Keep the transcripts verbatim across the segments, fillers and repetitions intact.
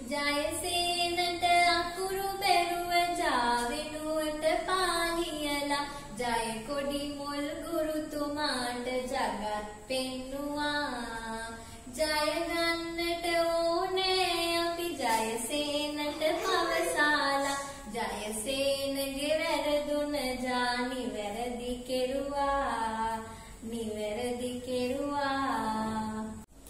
ජයසේනට අකුරු බැරුව ජාවෙනුවට පාලියලා ජය කොඩි මුල් ගුරුතුමාට ජගත් පෙන්නුවා ජය ගන්නට ඕනේ අපි ජයසේනට පවසාලා ජයසේනගේ වැරදුන ජා නිවැරදි කෙරුවා නිවැරදි කෙරුවා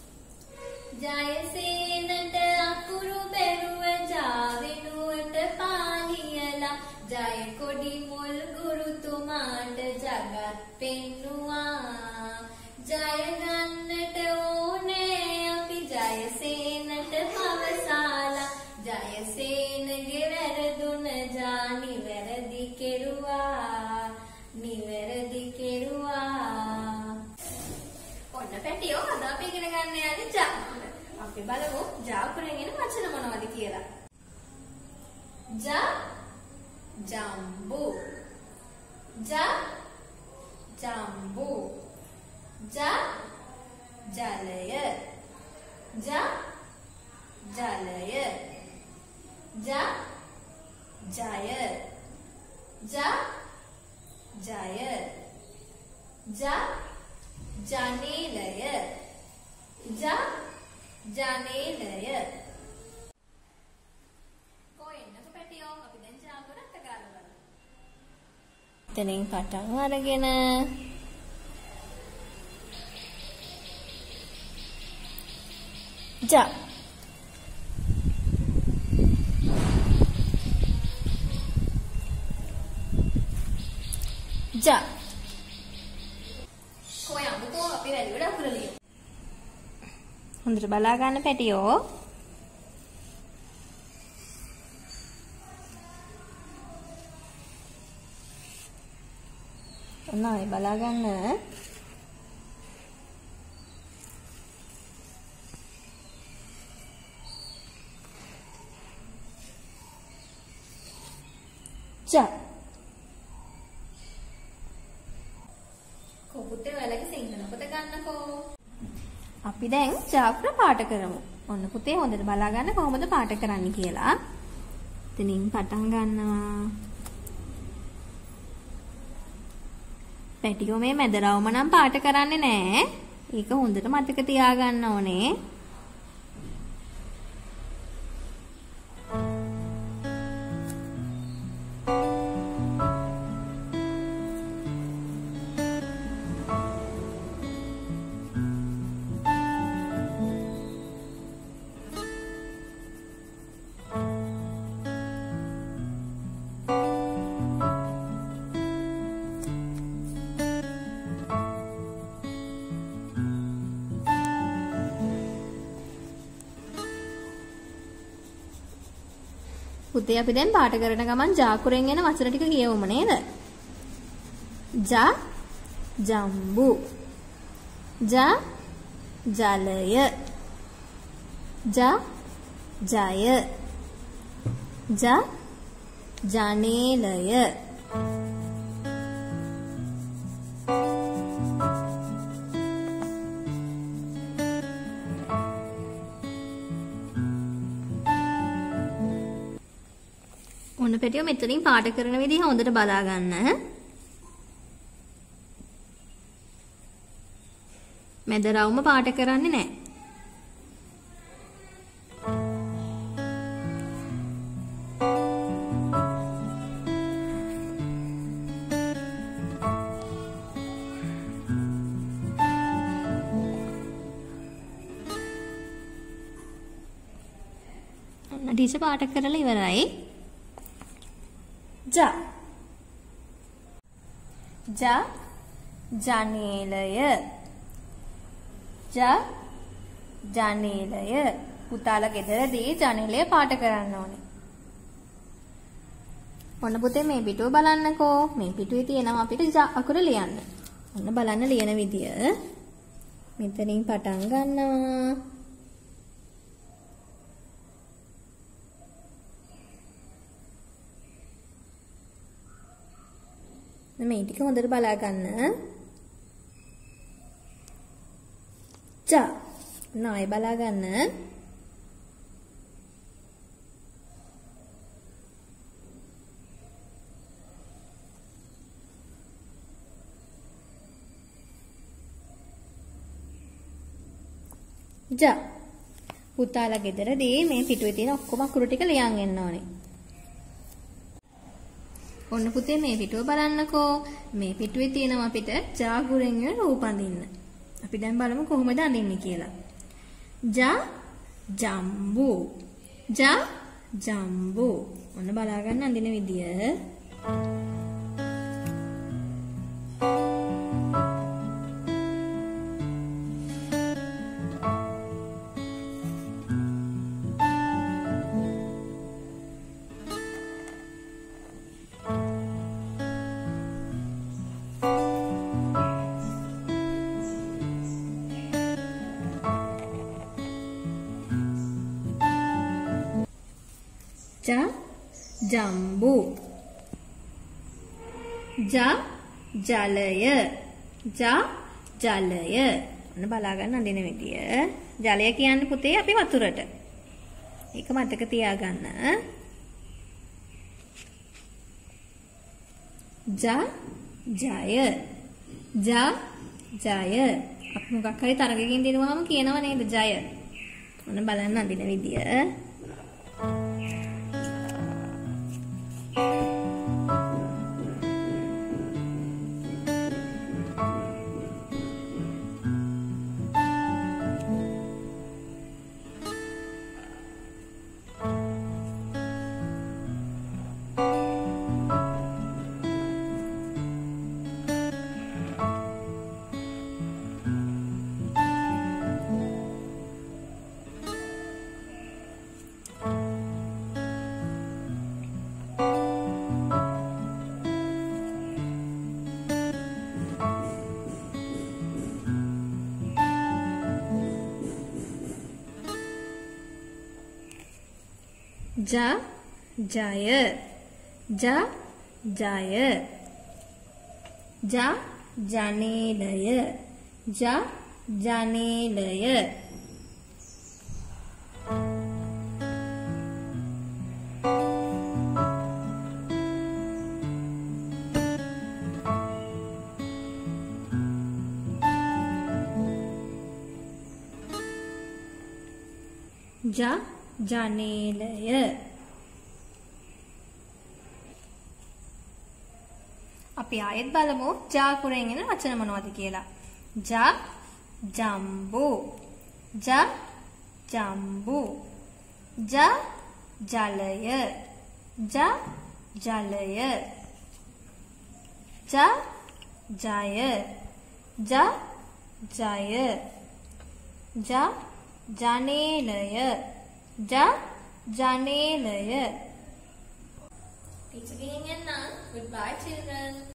ජයසේනට අකුරු බැරුව ජාවෙනුවට පාලියලා ජය කොඩි මුල් ගුරුතුමාට ජගත් පෙන්නුවා ජය ගන්නට ඕනේ අපි ජයසේනට පවසාලා ජයසේනගේ වැරදුන ජා නිවැරදි කෙරුවා නිවැරදි කෙරුවා ඔන්න පැටියෝ අද අපි ඉගෙන ගන්න යන්නේ ජා අපි බලමු ජා අකුරෙන් එන වචන මොනවද කියලා ජා ජම්බු ජා ජම්බු ජා ජලය ජා ජලය ජා ජය ජා ජය ජා ජනේලය ජා ජනේලය කොහෙන්නක පැටියෝ අපි දැන් ජා අකුරට ගාලා බලමු. එතනින් පටන් අරගෙන ජා ජා කොයම්කෝ අපි වැඩි වැඩ අකුර ලියමු. හොඳට බලා ගන්න පැටියෝ. ඔන්නයි බලා ගන්න. ජා පුතේ ඔයාලගේ සිංහල පොත ගන්නකෝ. අපි දැන් ජාප්‍ර පාඨ කරමු. ඔන්න පුතේ හොඳට බලා ගන්න කොහොමද පාඨ කරන්නේ කියලා. එතනින් පටන් ගන්නවා. පැටියෝ මේ මැදරවම නම් පාඨ කරන්නේ නැහැ. ඒක හොඳට මතක තියාගන්න ඕනේ. පුතේ අපි දැන් පාඨ කරන ගමන් ජා අකුරෙන් එන වචන ටික කියවමු නේද? ජා ජම්බු ජා ජලය ජා ජය ජා ජනේලය ඔන්න පැටියෝ මෙතනින් පාඨ කරන විදිහ හොඳට බලා ගන්න. මැදරවුම පාඨ කරන්නේ නැහැ. ඔන්න ටීචර් පාඨ කරලා ඉවරයි. ජා ජා ජනේලය ජා ජනේලය පුතාලා ගෙදරදී ජනේලය පාඨ කරන්න ඕනේ. ඔන්න පුතේ මේ පිටුව බලන්නකෝ. මේ පිටුවේ තියෙනවා අපිට ජා අකුර ලියන්න. ඔන්න බලන්න ලියන විදිය. මෙතනින් පටන් ගන්නවා. මේ ටික හොඳට බලා ගන්න. ජා නාය බලා ගන්න. ජ. පුතාලා ගෙදරදී මේ පිටුවේ තියෙන ඔක්කොම අකුරු ටික ලියන් එන්න ඕනේ. ඔන්න පුතේ මේ පිටුව බලන්නකෝ. මේ පිටුවේ තියෙනවා අපිට ජ අකුරෙන් වෙන රූප අඳින්න. අපි දැන් බලමු කොහොමද අඳින්නේ කියලා. ජ ජම්බු. ජ ජම්බු. ඔන්න බලා ගන්න අඳින විදිය. ज जम्बू. ज ජලය. ज ජලය. ඔන්න බලා ගන්න අඳින විදිය. ජලය කියන්නේ පුතේ අපි වතුරට. ඒක මතක තියාගන්න. ज ජය. ज ජය. අපි මොකක් හරි තරගකින් දිනුවාම කියනව නේද ජය. ඔන්න බලන්න අඳින විදිය. ज जय. ज जय. ज जनेलय. ज जनेलय. ज ජනේලය. අපි ආයෙත් බලමු ජ අකුරෙන් එන වචන මොනවද කියලා. ජ ජම්බු. ජ ජම්බු. ජ ජලය. ජ ජලය. ජ ජය. ජ ජය. ජ ජනේලය. ज जनेलय. Teacher giving a noun. Goodbye, children.